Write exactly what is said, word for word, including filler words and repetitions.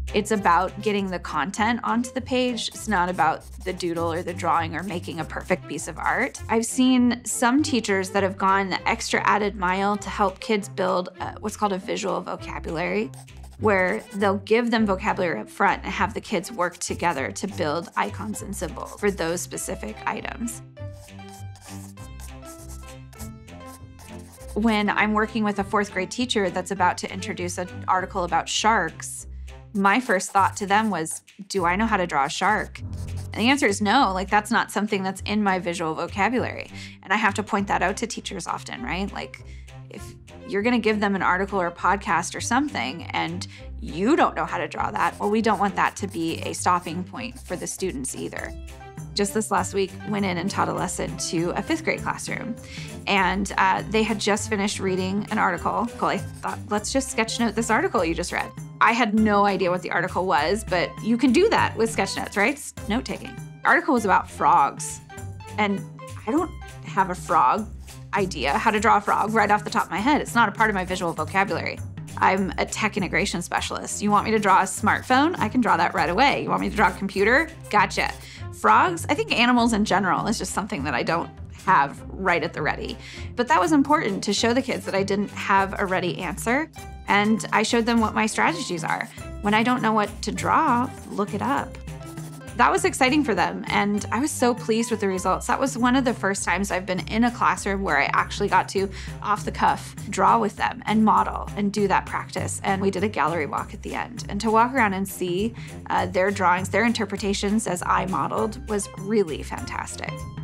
It's about getting the content onto the page. It's not about the doodle or the drawing or making a perfect piece of art. I've seen some teachers that have gone the extra added mile to help kids build uh, what's called a visual vocabulary, where they'll give them vocabulary up front and have the kids work together to build icons and symbols for those specific items. When I'm working with a fourth grade teacher that's about to introduce an article about sharks, my first thought to them was, do I know how to draw a shark? And the answer is no, like that's not something that's in my visual vocabulary. And I have to point that out to teachers often, right? Like if you're gonna give them an article or a podcast or something and you don't know how to draw that, well, we don't want that to be a stopping point for the students either. Just this last week, went in and taught a lesson to a fifth grade classroom. And uh, they had just finished reading an article. I thought, let's just sketchnote this article you just read. I had no idea what the article was, but you can do that with sketchnotes, right? It's note-taking. The article was about frogs. And I don't have a frog idea, how to draw a frog right off the top of my head. It's not a part of my visual vocabulary. I'm a tech integration specialist. You want me to draw a smartphone? I can draw that right away. You want me to draw a computer? Gotcha. Frogs, I think animals in general is just something that I don't have right at the ready. But that was important to show the kids that I didn't have a ready answer. And I showed them what my strategies are. When I don't know what to draw, look it up. That was exciting for them, and I was so pleased with the results. That was one of the first times I've been in a classroom where I actually got to, off the cuff, draw with them and model and do that practice. And we did a gallery walk at the end. And to walk around and see uh, their drawings, their interpretations as I modeled was really fantastic.